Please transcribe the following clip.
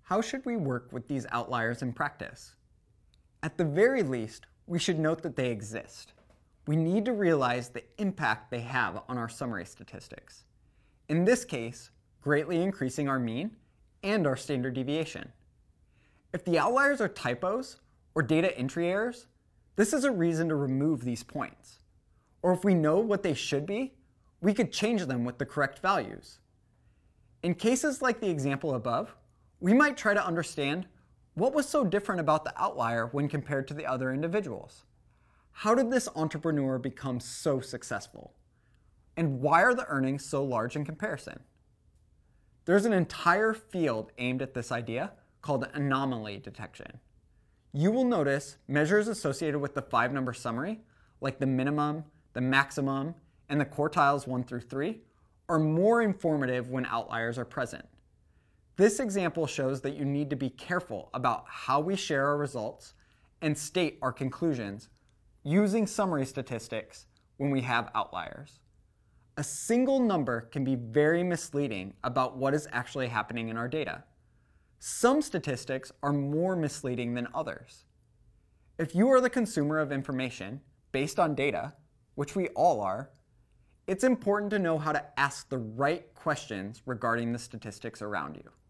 How should we work with these outliers in practice? At the very least, we should note that they exist. We need to realize the impact they have on our summary statistics. In this case, greatly increasing our mean and our standard deviation. If the outliers are typos or data entry errors, this is a reason to remove these points. Or if we know what they should be, we could change them with the correct values. In cases like the example above, we might try to understand what was so different about the outlier when compared to the other individuals. How did this entrepreneur become so successful? And why are the earnings so large in comparison? There's an entire field aimed at this idea called anomaly detection. You will notice measures associated with the 5-number summary, like the minimum, the maximum, and the quartiles 1 through 3, are more informative when outliers are present. This example shows that you need to be careful about how we share our results and state our conclusions using summary statistics when we have outliers. A single number can be very misleading about what is actually happening in our data. Some statistics are more misleading than others. If you are the consumer of information based on data, which we all are, it's important to know how to ask the right questions regarding the statistics around you.